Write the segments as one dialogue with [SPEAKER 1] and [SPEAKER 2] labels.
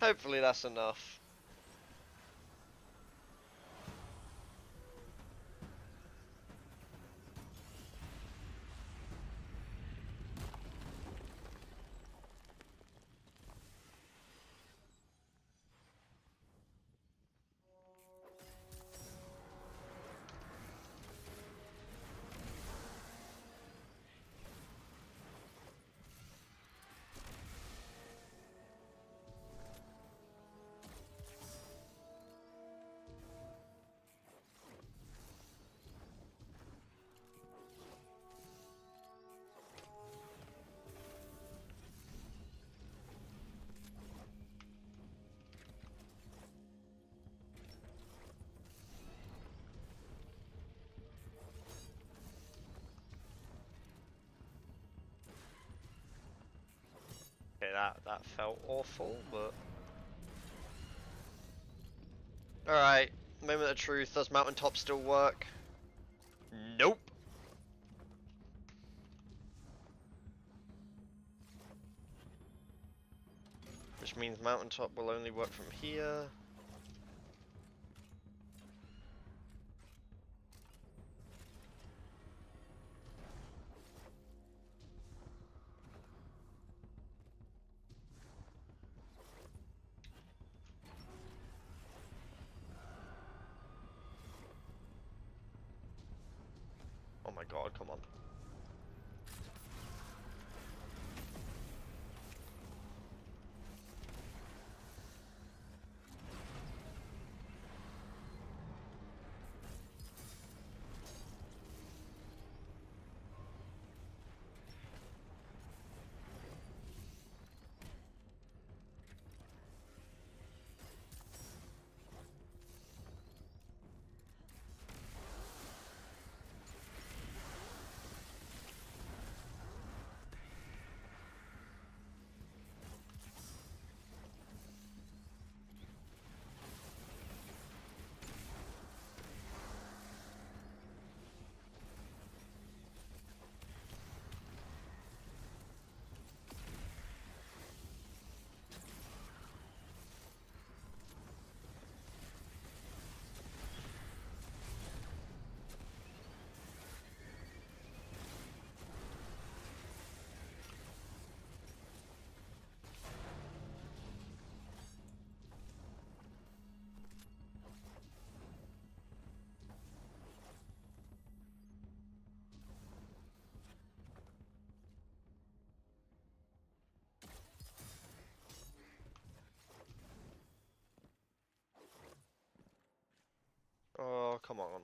[SPEAKER 1] Hopefully that's enough. Okay, that felt awful, but alright. Moment of truth, does Mountaintop still work? Nope. Which means Mountaintop will only work from here. Oh my god, come on. Oh, come on.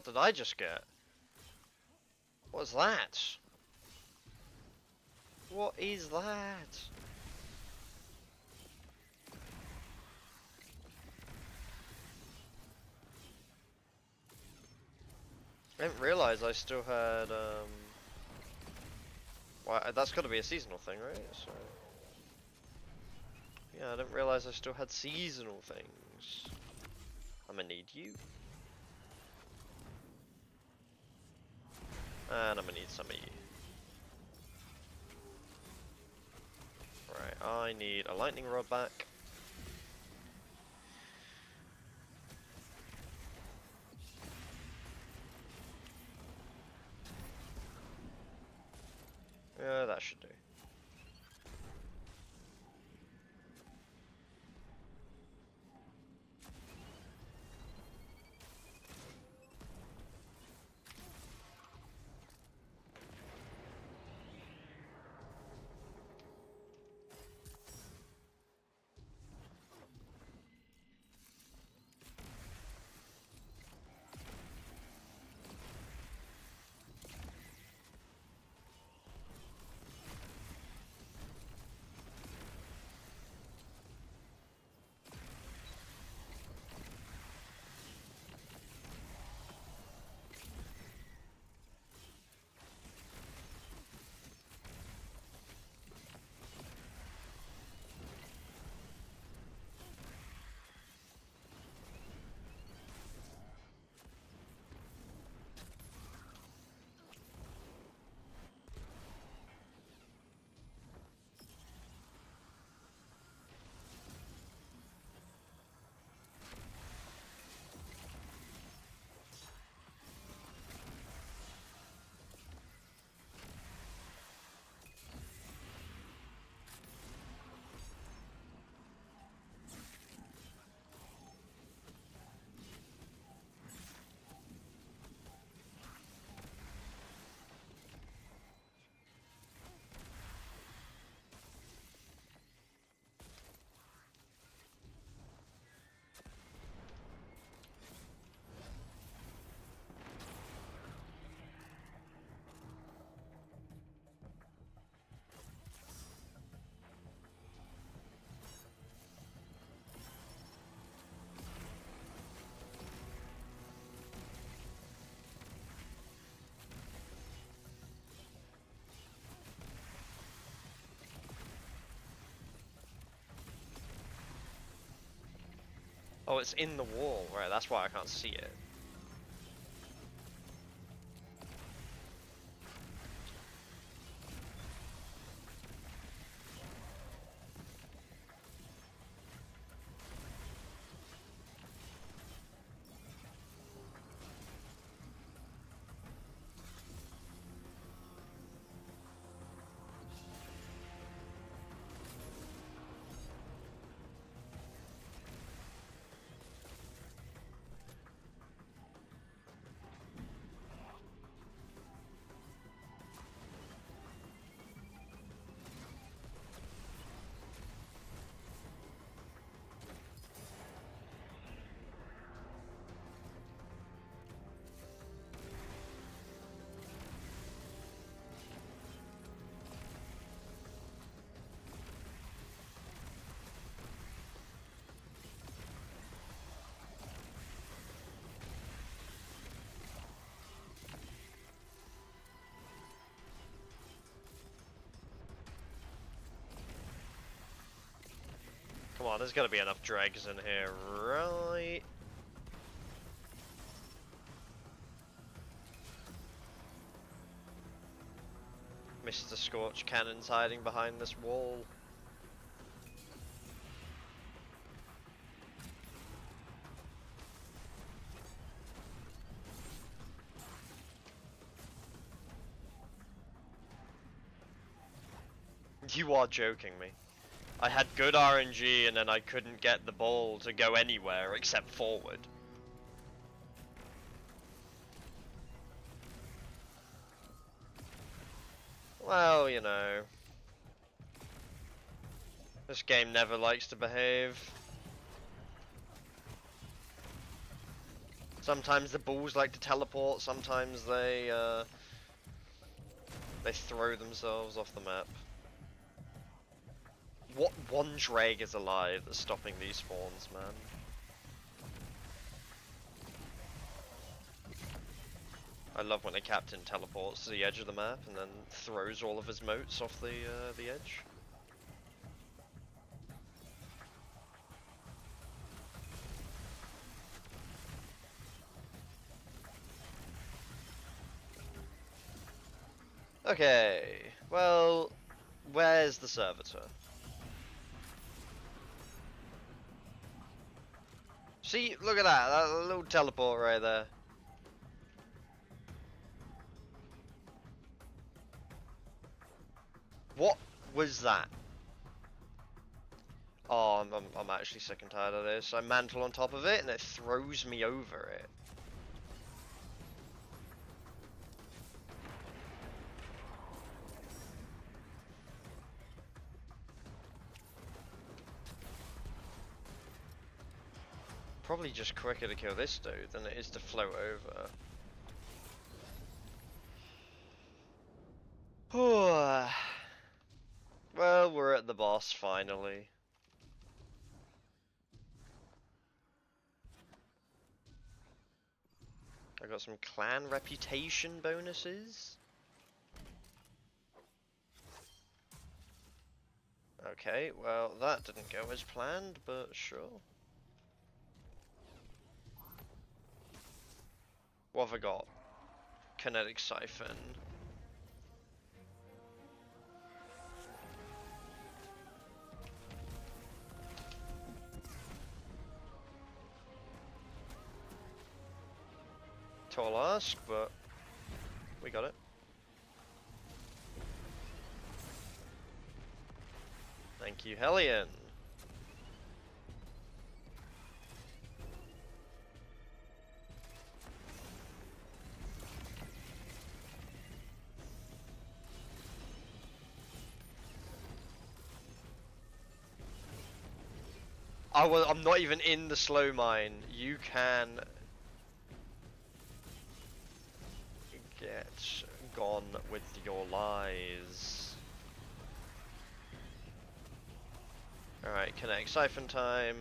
[SPEAKER 1] What did I just get? What's that? What is that? I didn't realise I still had, well, that's gotta be a seasonal thing, right? So... yeah, I didn't realise I still had seasonal things. I'm gonna need you. And I'm gonna need some of you. Right, I need a lightning rod back. Yeah, that should do. Oh, it's in the wall, right, that's why I can't see it. Come on, there's gotta be enough dregs in here, right? Mr. Scorch Cannon's hiding behind this wall. You are joking me. I had good RNG and then I couldn't get the ball to go anywhere except forward. Well, you know. This game never likes to behave. Sometimes the bulls like to teleport, sometimes they throw themselves off the map. What one drag is alive that's stopping these spawns, man? I love when a captain teleports to the edge of the map and then throws all of his motes off the edge. Okay, well, where's the servitor? See, look at that little teleport right there. What was that? Oh, I'm actually sick and tired of this. I mantle on top of it and it throws me over it. Probably just quicker to kill this dude than it is to float over. Well, we're at the boss finally. I got some clan reputation bonuses. Okay, well that didn't go as planned, but sure. What have I got? Kinetic Siphon. Tall ask, but we got it. Thank you, Hellion. I'm not even in the slow mine. You can get gone with your lies. Alright, Kinetic Siphon time.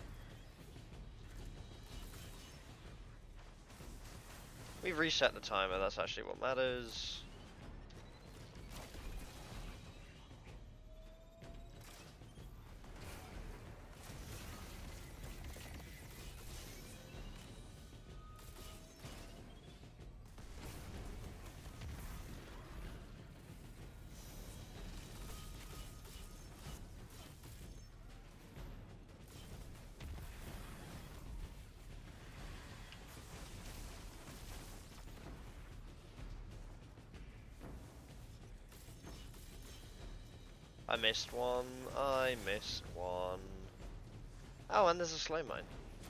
[SPEAKER 1] We've reset the timer, that's actually what matters. I missed one, I missed one. Oh, and there's a slow mine.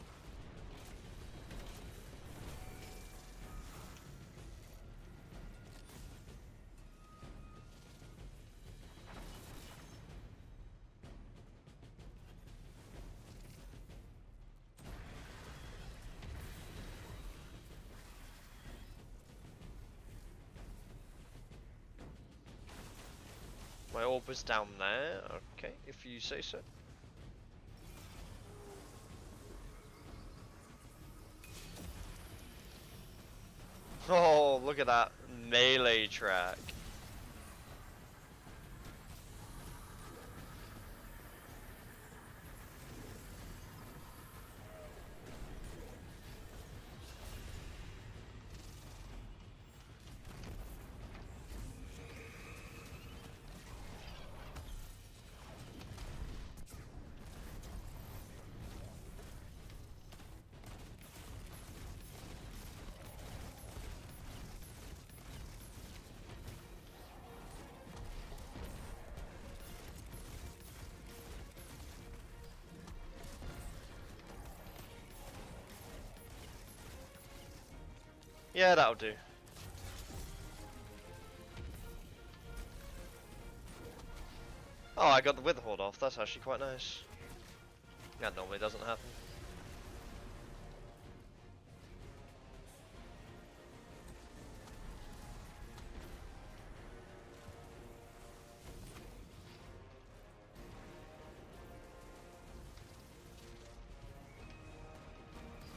[SPEAKER 1] My orb was down there, okay, if you say so. Oh, look at that melee track. Yeah, that'll do. Oh, I got the Witherhoard off, that's actually quite nice. That normally doesn't happen.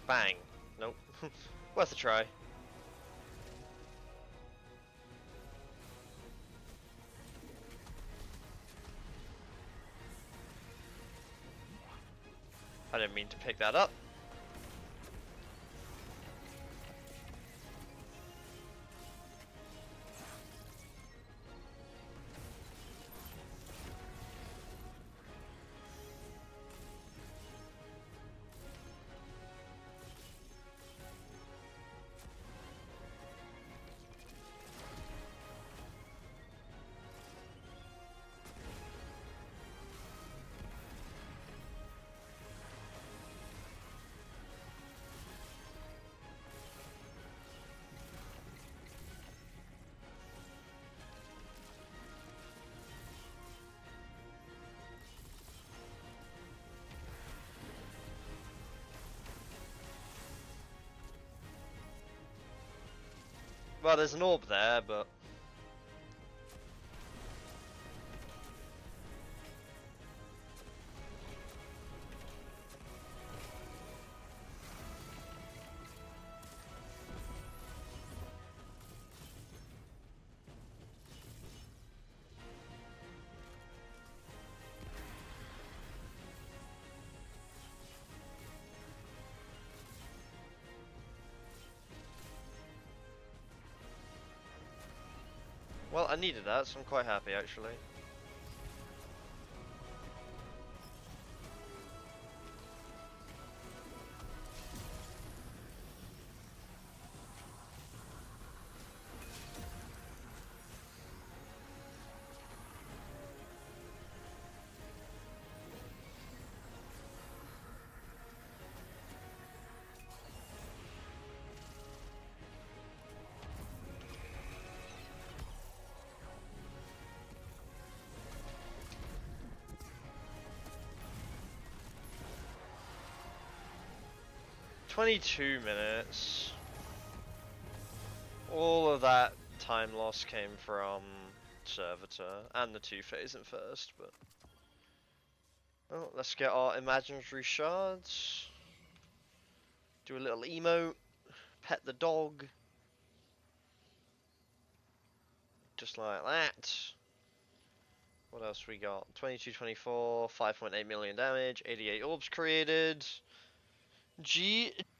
[SPEAKER 1] Bang. Nope. Worth a try. I didn't mean to pick that up. Well, there's an orb there, but... Well, I needed that, so I'm quite happy, actually. "22 minutes. All of that time loss came from Servitor and the 2 phase in first, but... Well, let's get our imaginary shards. Do a little emote. Pet the dog. Just like that. What else we got? 22, 24, 5.8 million damage, 88 orbs created. GG.